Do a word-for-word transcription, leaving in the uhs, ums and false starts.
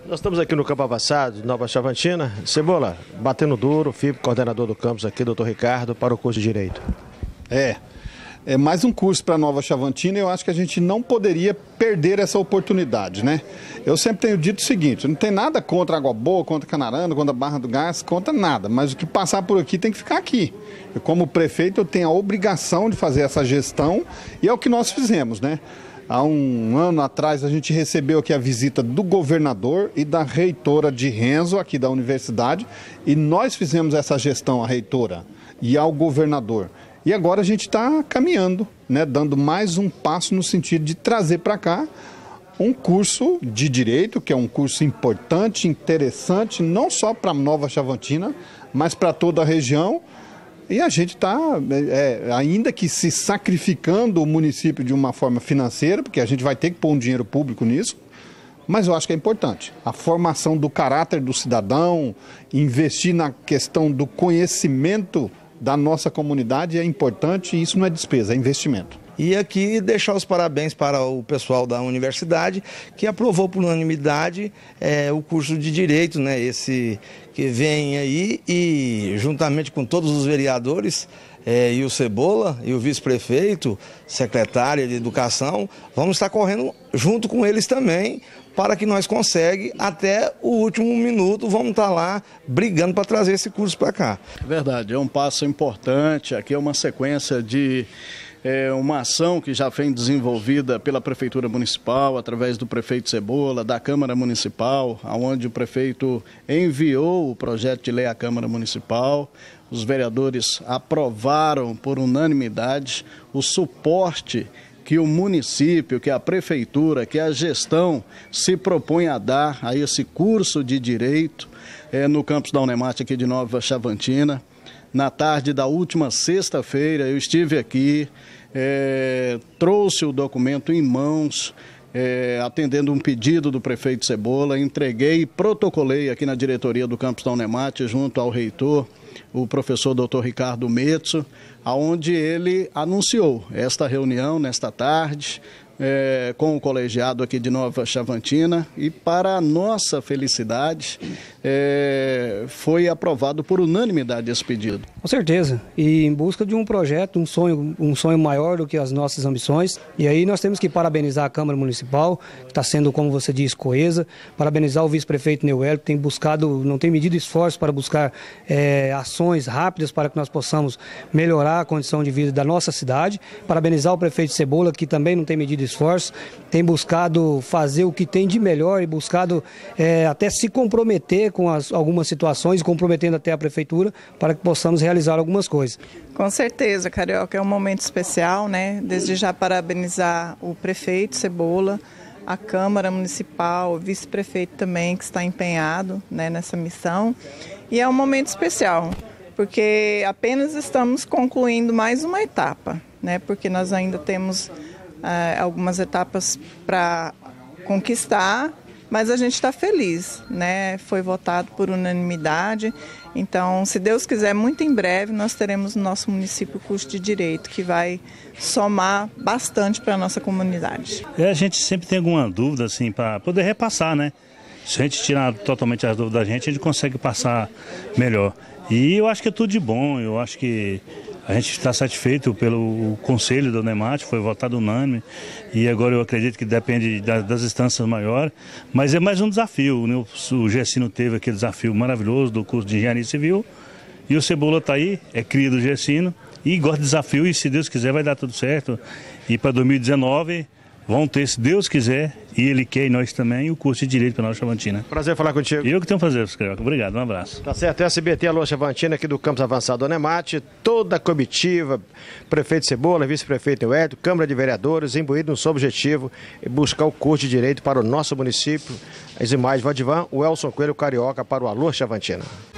Nós estamos aqui no Campo Avançado, Nova Chavantina. Cebola, batendo duro, F I P, coordenador do campus aqui, doutor Ricardo, para o curso de Direito. É, é mais um curso para Nova Chavantina e eu acho que a gente não poderia perder essa oportunidade, né? Eu sempre tenho dito o seguinte, não tem nada contra Água Boa, contra Canarana, contra Barra do Gás, contra nada, mas o que passar por aqui tem que ficar aqui. Eu, como prefeito, eu tenho a obrigação de fazer essa gestão e é o que nós fizemos, né? Há um ano atrás a gente recebeu aqui a visita do governador e da reitora de Renzo, aqui da universidade, e nós fizemos essa gestão à reitora e ao governador. E agora a gente está caminhando, né, dando mais um passo no sentido de trazer para cá um curso de Direito, que é um curso importante, interessante, não só para Nova Chavantina, mas para toda a região. E a gente está, é, ainda que se sacrificando o município de uma forma financeira, porque a gente vai ter que pôr um dinheiro público nisso, mas eu acho que é importante. A formação do caráter do cidadão, investir na questão do conhecimento da nossa comunidade é importante e isso não é despesa, é investimento. E aqui deixar os parabéns para o pessoal da universidade que aprovou por unanimidade é, o curso de Direito, né, esse que vem aí, e juntamente com todos os vereadores é, e o Cebola e o vice-prefeito, secretária de Educação, vamos estar correndo junto com eles também para que nós consigamos até o último minuto, vamos estar lá brigando para trazer esse curso para cá. Verdade, é um passo importante, aqui é uma sequência de É uma ação que já vem desenvolvida pela Prefeitura Municipal, através do prefeito Cebola, da Câmara Municipal, onde o prefeito enviou o projeto de lei à Câmara Municipal. Os vereadores aprovaram por unanimidade o suporte que o município, que a prefeitura, que a gestão se propõe a dar a esse curso de Direito é, no campus da Unemate aqui de Nova Chavantina. Na tarde da última sexta-feira eu estive aqui, é, trouxe o documento em mãos, é, atendendo um pedido do prefeito Cebola, entreguei e protocolei aqui na diretoria do campus da Unemate, junto ao reitor, o professor doutor Ricardo Metso, aonde ele anunciou esta reunião nesta tarde, É, com o colegiado aqui de Nova Chavantina e, para a nossa felicidade, é, foi aprovado por unanimidade esse pedido. Com certeza, e em busca de um projeto, um sonho, um sonho maior do que as nossas ambições, e aí nós temos que parabenizar a Câmara Municipal, que está sendo, como você diz, coesa, parabenizar o vice-prefeito Neuélio, que tem buscado, não tem medido esforços para buscar é, ações rápidas para que nós possamos melhorar a condição de vida da nossa cidade, parabenizar o prefeito Cebola, que também não tem medido esforço, tem buscado fazer o que tem de melhor e buscado é, até se comprometer com as, algumas situações, comprometendo até a prefeitura para que possamos realizar algumas coisas. Com certeza, Carioca, é um momento especial, né? Desde já parabenizar o prefeito Cebola, a Câmara Municipal, o vice-prefeito também, que está empenhado, né, nessa missão. E é um momento especial, porque apenas estamos concluindo mais uma etapa, né? Porque nós ainda temos Uh, algumas etapas para conquistar, mas a gente está feliz, né? Foi votado por unanimidade, então, se Deus quiser, muito em breve nós teremos no nosso município o curso de Direito, que vai somar bastante para a nossa comunidade. É, a gente sempre tem alguma dúvida, assim, para poder repassar, né? Se a gente tirar totalmente as dúvidas da gente, a gente consegue passar melhor. E eu acho que é tudo de bom, eu acho que a gente está satisfeito pelo conselho da Unemate, foi votado unânime, e agora eu acredito que depende das instâncias maiores, mas é mais um desafio, né? O Gessino teve aquele desafio maravilhoso do curso de Engenharia Civil, e o Cebola está aí, é cria do Gessino, e gosta de desafio, e se Deus quiser vai dar tudo certo, e para dois mil e dezenove vão ter, se Deus quiser, e Ele quer, e nós também, o curso de Direito para Nova Chavantina. Prazer falar contigo. Eu que tenho a fazer, Carioca. Obrigado, um abraço. Tá certo, S B T, Alô Chavantina, aqui do Campus Avançado Unemate, toda a comitiva, prefeito Cebola, vice-prefeito Neuélio, Câmara de Vereadores, imbuído no seu objetivo, buscar o curso de Direito para o nosso município. As imagens, Vadivan, o Elson Coelho Carioca para o Alô Chavantina.